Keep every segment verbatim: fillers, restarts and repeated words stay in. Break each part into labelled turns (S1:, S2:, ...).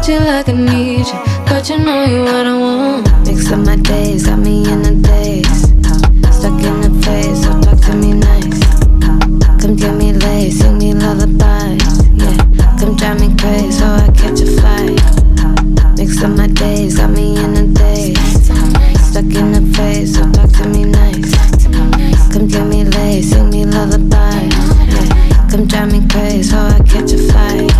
S1: you like I need you, but you know you what I want. Mix up my days, got me in a daze. Stuck in the phase, so talk to me nice. Come get me laid, sing me lullabies. Yeah, come drive me crazy, so I catch a flight. Mix up my days, got me in a daze. Stuck in the phase, so talk to me nice. Come get me laid, sing me lullabies. Yeah, come drive me crazy, so I catch a flight.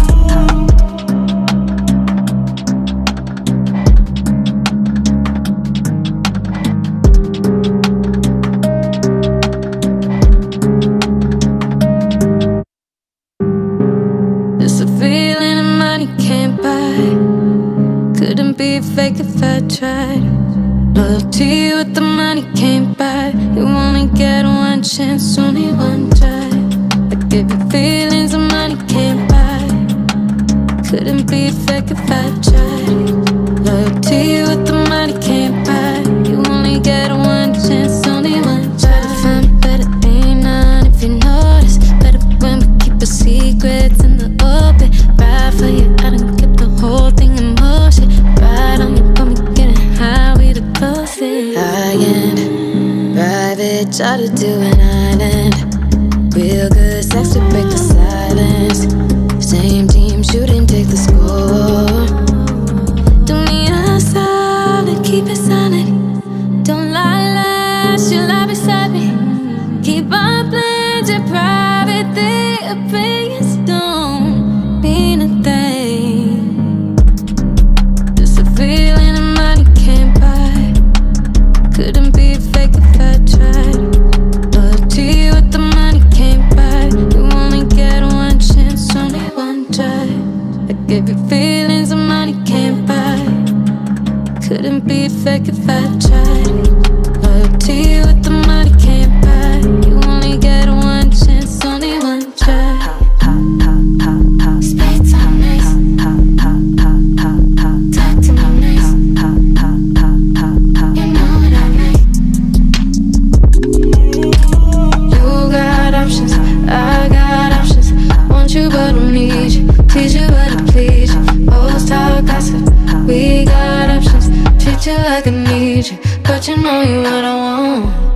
S1: It's a feeling that money can't buy. Couldn't be fake if I tried. Loyalty with the money can't buy. You only get one chance, only one try. I give you feelings that money can't buy. Couldn't be fake if I tried. Loyalty with the money can't buy. You only get one chance, only one try. Try to find better, ain't none if you notice. Better when we keep our secrets in the open. Ride for you, I done kept the whole thing in motion. Ride on you, got me getting high, we the closest. High-end, private, try to do an island. Real good sex to break the silence. Same team, shooting, take the score. Do me a solid, keep it solid. Don't lie, lie, she'll lie beside me. Keep on playing your private thing. Opinions don't mean a thing. Just a feeling that money can't buy. Couldn't be fake if I tried. Loyalty with the money can't buy. You only get one chance, only one try. I give you feelings that money can't buy. Couldn't be fake if I tried. Loyalty with the money can't buy. You only get one chance, only one try. Spades on nice. Talk to me nice. You know what I like. You got options, I got options. Want you but don't need you. Teach you but to please you. Post talk gossip, we got options. Treat you like I need you, but you know you what I want.